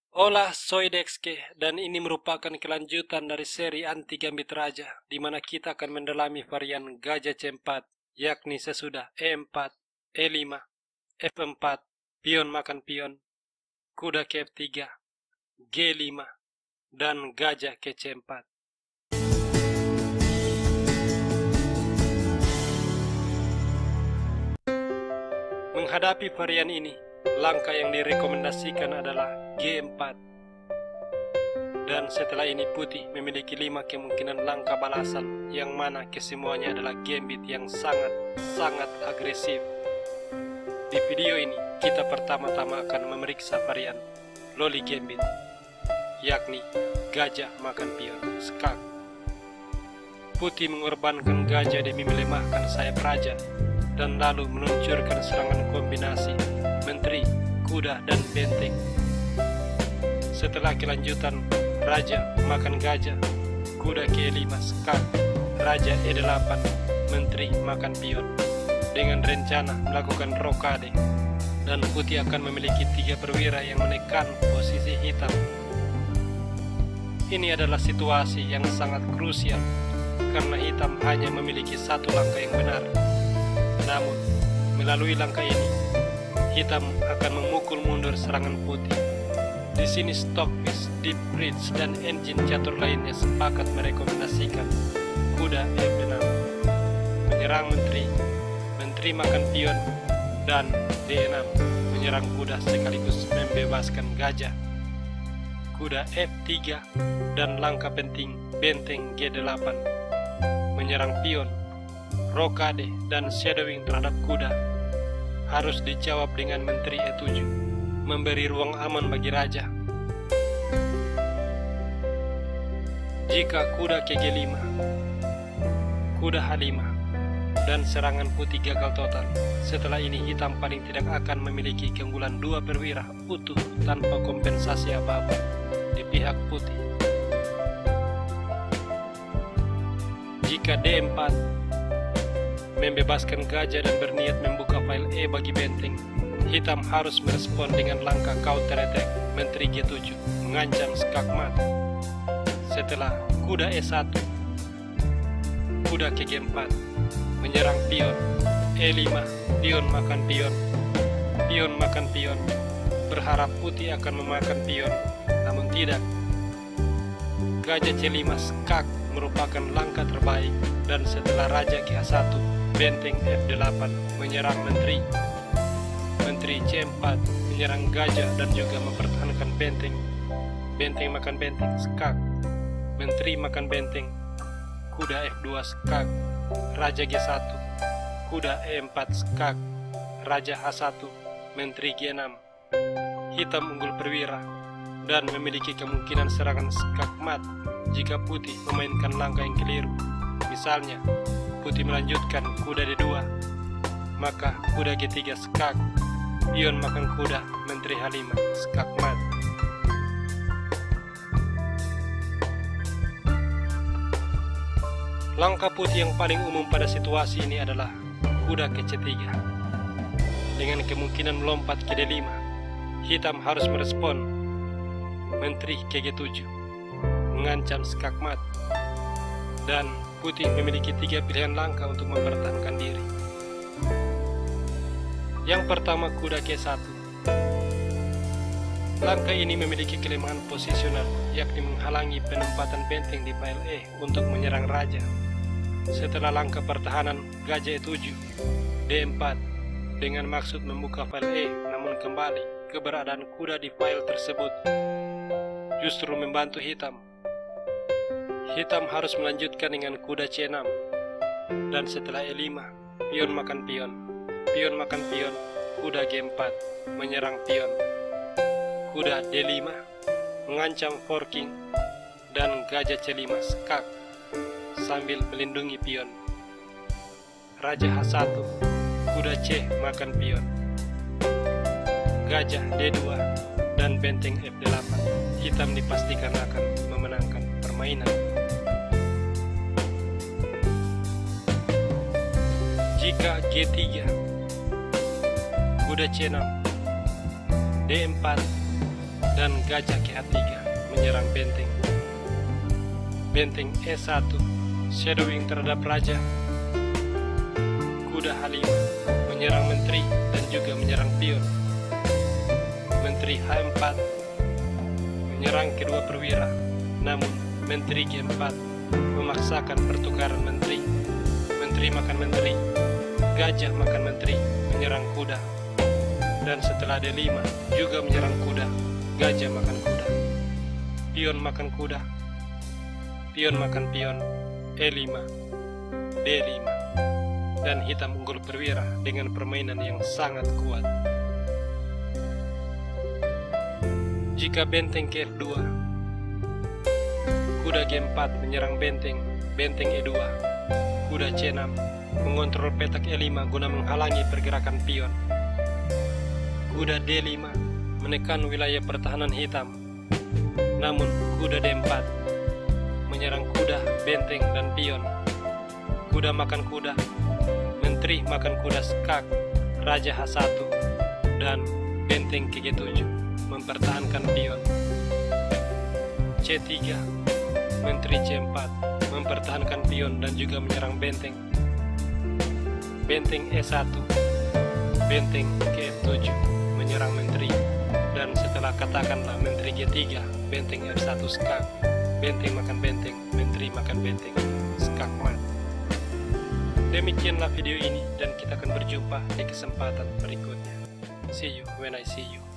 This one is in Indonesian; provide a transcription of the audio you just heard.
Hola, soy Dexke, dan ini merupakan kelanjutan dari seri Anti Gambit Raja, di mana kita akan mendalami varian Gajah C4, yakni sesudah E4, E5, F4, pion makan pion, kuda ke F3, G5, dan gajah ke C4. Menghadapi varian ini, langkah yang direkomendasikan adalah G4. Dan setelah ini putih memiliki 5 kemungkinan langkah balasan, yang mana kesemuanya adalah gambit yang sangat agresif. Di video ini, kita pertama-tama akan memeriksa varian Loli Gambit, yakni gajah makan pion, skak. Putih mengorbankan gajah demi melemahkan sayap raja, dan lalu meluncurkan serangan kombinasi menteri, kuda, dan benteng. Setelah kelanjutan raja makan gajah, kuda ke E5 skak, raja E8, menteri makan pion, dengan rencana melakukan rokade, dan putih akan memiliki 3 perwira yang menekan posisi hitam. Ini adalah situasi yang sangat krusial, karena hitam hanya memiliki 1 langkah yang benar. Namun, melalui langkah ini, hitam akan memukul mundur serangan putih. Di sini Stockfish, Deep Bridge, dan engine catur lainnya sepakat merekomendasikan kuda F6 menyerang menteri, menteri makan pion, dan D6 menyerang kuda sekaligus membebaskan gajah. Kuda F3 dan langkah penting benteng G8 menyerang pion, rokade, dan shadowing terhadap kuda harus dijawab dengan menteri E7, memberi ruang aman bagi raja. Jika kuda ke G5, kuda H5, dan serangan putih gagal total, setelah ini hitam paling tidak akan memiliki keunggulan 2 perwira utuh tanpa kompensasi apa-apa di pihak putih. Jika D4 membebaskan gajah dan berniat membuka file E bagi benteng, hitam harus merespon dengan langkah counter attack menteri G7 mengancam skak mat. Setelah kuda E1, kuda ke G4 menyerang pion, E5, pion makan pion, pion makan pion, berharap putih akan memakan pion, namun tidak. Gajah C5 skak merupakan langkah terbaik, dan setelah raja ke H1, benteng F8 menyerang menteri, menteri C4 menyerang gajah dan juga mempertahankan benteng, benteng makan benteng skak, menteri makan benteng, kuda F2 skak, raja G1, kuda E4 skak, raja H1, menteri G6. Hitam unggul perwira dan memiliki kemungkinan serangan skak mat jika putih memainkan langkah yang keliru. Misalnya, putih melanjutkan kuda D2, maka kuda G3 skak, pion makan kuda, menteri H5 skak mat. Langkah putih yang paling umum pada situasi ini adalah kuda ke C3. Dengan kemungkinan melompat ke D5, hitam harus merespon menteri ke G7 mengancam skak mat, dan putih memiliki 3 pilihan langkah untuk mempertahankan diri. Yang pertama, kuda G1. Langkah ini memiliki kelemahan posisional, yakni menghalangi penempatan benteng di file E untuk menyerang raja. Setelah langkah pertahanan gajah E7, D4 dengan maksud membuka file E, namun kembali keberadaan kuda di file tersebut justru membantu hitam. Hitam harus melanjutkan dengan kuda C6, dan setelah E5, pion makan pion, pion makan pion, kuda G4 menyerang pion, kuda D5 mengancam forking, dan gajah C5 skak sambil melindungi pion. Raja H1, kuda C makan pion, gajah D2, dan benteng F8. Hitam dipastikan akan memenangkan permainan. Jika G3, kuda C6, D4, dan gajah KH3 menyerang benteng. Benteng E1 shadowing terhadap raja. Kuda H5 menyerang menteri dan juga menyerang pion. Menteri H4 menyerang kedua perwira, namun menteri G4 memaksakan pertukaran menteri. Menteri makan menteri, gajah makan menteri, menyerang kuda. Dan setelah D5 juga menyerang kuda, gajah makan kuda. Pion makan kuda, pion makan pion, E5, D5. Dan hitam unggul perwira dengan permainan yang sangat kuat. Jika benteng ke F2, kuda G4 menyerang benteng, benteng E2, kuda C6 mengontrol petak E5 guna menghalangi pergerakan pion. Kuda D5 menekan wilayah pertahanan hitam, namun kuda D4 menyerang kuda, benteng, dan pion. Kuda makan kuda, menteri makan kuda skak, raja H1, dan benteng ke G7 mempertahankan pion. C3, menteri C4 mempertahankan pion dan juga menyerang benteng. Benteng E1, benteng ke F7 menyerang menteri, dan setelah katakanlah menteri G3, benteng F1 skak, benteng makan benteng, menteri makan benteng, skak mat. Demikianlah video ini dan kita akan berjumpa di kesempatan berikutnya. See you when I see you.